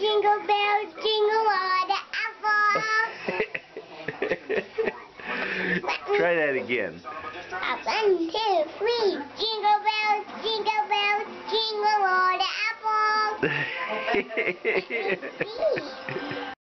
jingle bells, jingle all the apples. Try that again. 1, 2, 3. Jingle bells, jingle all the apples.